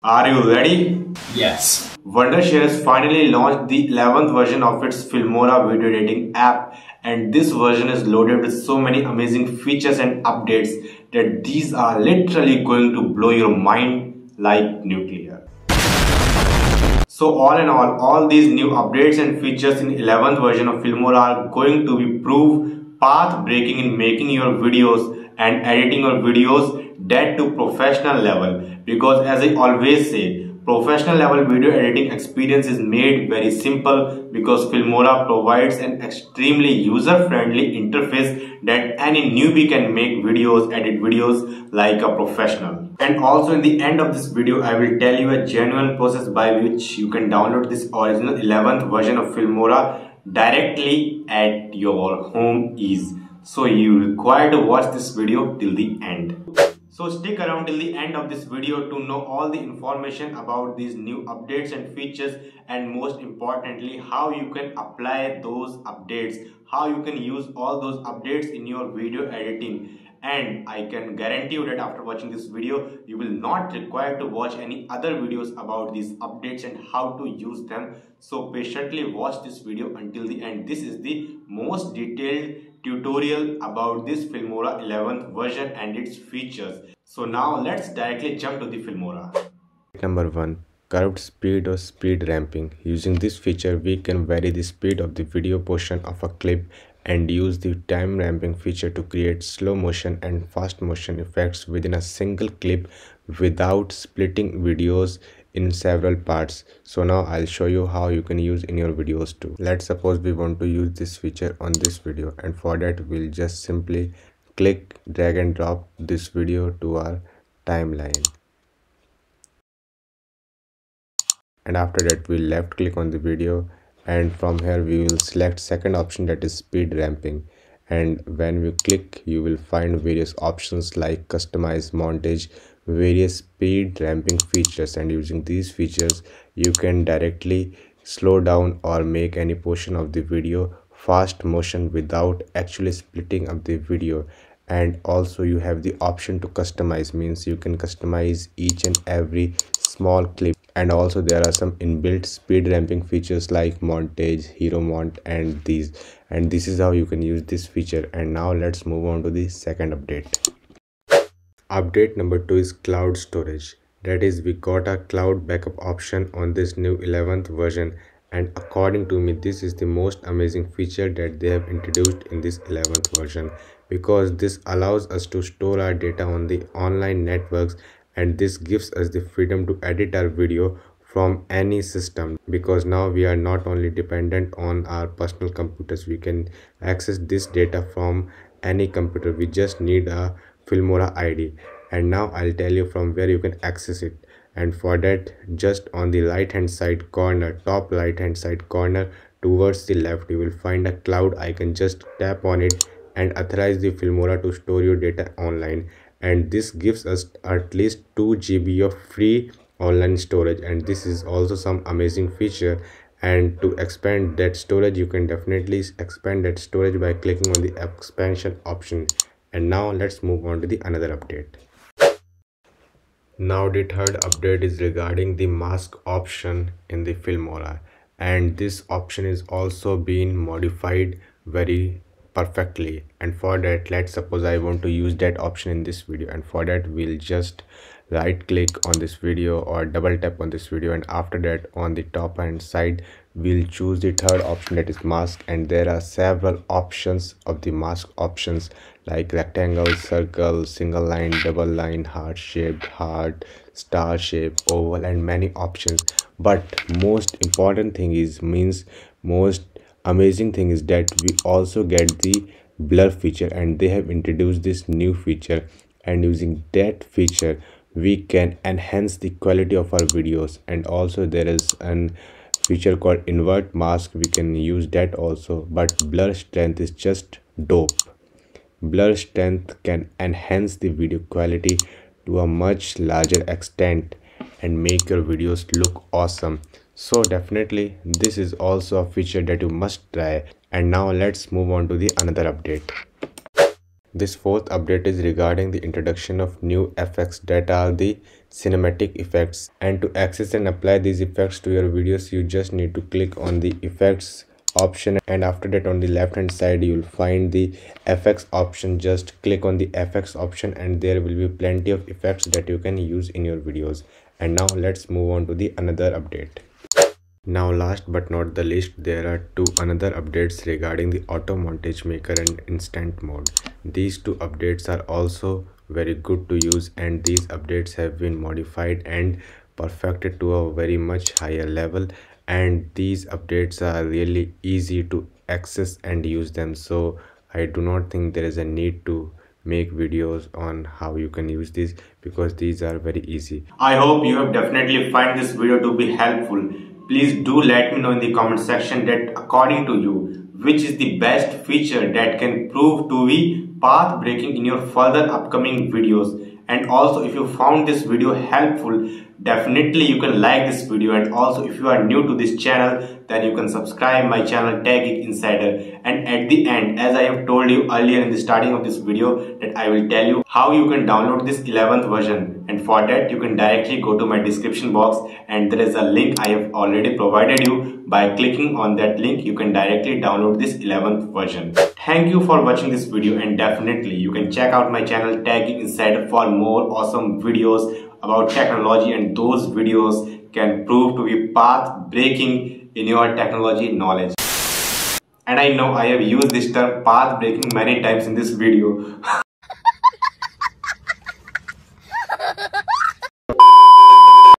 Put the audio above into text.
Are you ready? Yes. Wondershare has finally launched the 11th version of its Filmora video editing app, and this version is loaded with so many amazing features and updates that these are literally going to blow your mind like nuclear. So all in all these new updates and features in 11th version of Filmora are going to be proof path breaking in making your videos and editing your videos that to professional level, because as I always say, professional level video editing experience is made very simple because Filmora provides an extremely user-friendly interface that any newbie can make videos, edit videos like a professional. And also in the end of this video, I will tell you a genuine process by which you can download this original 11th version of Filmora directly at your home ease. So you require to watch this video till the end. So stick around till the end of this video to know all the information about these new updates and features, and most importantly how you can apply those updates, how you can use all those updates in your video editing. And I can guarantee you that after watching this video you will not require to watch any other videos about these updates and how to use them. So patiently watch this video until the end. This is the most detailed tutorial about this Filmora 11th version and its features. So now let's directly jump to the Filmora. Number 1. Curved speed or speed ramping. Using this feature we can vary the speed of the video portion of a clip and use the time ramping feature to create slow motion and fast motion effects within a single clip without splitting videos in several parts. So now I'll show you how you can use in your videos too. Let's suppose we want to use this feature on this video, and for that we'll just simply click, drag and drop this video to our timeline. And after that we'll left click on the video, and from here we will select second option, that is speed ramping. And when we click you will find various options like customize montage, various speed ramping features, and using these features you can directly slow down or make any portion of the video fast motion without actually splitting up the video. And also you have the option to customize, means you can customize each and every small clip. And also there are some inbuilt speed ramping features like montage, hero mont, and this is how you can use this feature. And now let's move on to the second update. Update number 2 is cloud storage. That is, we got a cloud backup option on this new 11th version, and according to me this is the most amazing feature that they have introduced in this 11th version, because this allows us to store our data on the online networks, and this gives us the freedom to edit our video from any system, because now we are not only dependent on our personal computers, we can access this data from any computer. We just need a Filmora ID, and now I'll tell you from where you can access it. And for that, just on the right hand side corner, top right hand side corner towards the left, you will find a cloud icon. Just tap on it and authorize the Filmora to store your data online, and this gives us at least 2 GB of free online storage. And this is also some amazing feature, and to expand that storage you can definitely expand that storage by clicking on the expansion option. And now let's move on to the another update. Now the third update is regarding the mask option in the Filmora, and this option is also being modified very perfectly. And for that, let's suppose I want to use that option in this video, and for that we'll just right click on this video or double tap on this video, and after that on the top hand side we'll choose the third option, that is mask. And there are several options of the mask options like rectangle, circle, single line, double line, heart shaped, heart, star shape, oval, and many options. But most important thing is, most amazing thing is that we also get the blur feature, and they have introduced this new feature, and using that feature we can enhance the quality of our videos. And also there is an feature called invert mask, we can use that also. But blur strength is just dope. Blur strength can enhance the video quality to a much larger extent and make your videos look awesome. So definitely this is also a feature that you must try. And now let's move on to the another update. This fourth update is regarding the introduction of new effects that are the cinematic effects, and to access and apply these effects to your videos you just need to click on the effects option, and after that on the left hand side you will find the effects option. Just click on the effects option and there will be plenty of effects that you can use in your videos. And now let's move on to the another update. Now last but not the least, there are two another updates regarding the auto montage maker and instant mode. These two updates are also very good to use, and these updates have been modified and perfected to a very much higher level, and these updates are really easy to access and use them. So I do not think there is a need to make videos on how you can use these, because these are very easy. I hope you have definitely find this video to be helpful. Please do let me know in the comment section that according to you, which is the best feature that can prove to be path breaking in your further upcoming videos. And also, if you found this video helpful, definitely you can like this video, and also if you are new to this channel, then you can subscribe my channel Tech Geek Insider. And at the end, as I have told you earlier in the starting of this video, that I will tell you how you can download this 11th version, and for that you can directly go to my description box and there is a link I have already provided you. By clicking on that link you can directly download this 11th version. Thank you for watching this video, and definitely you can check out my channel Tech Geek Insider for more awesome videos about technology, and those videos can prove to be path breaking in your technology knowledge. And I know I have used this term path breaking many times in this video.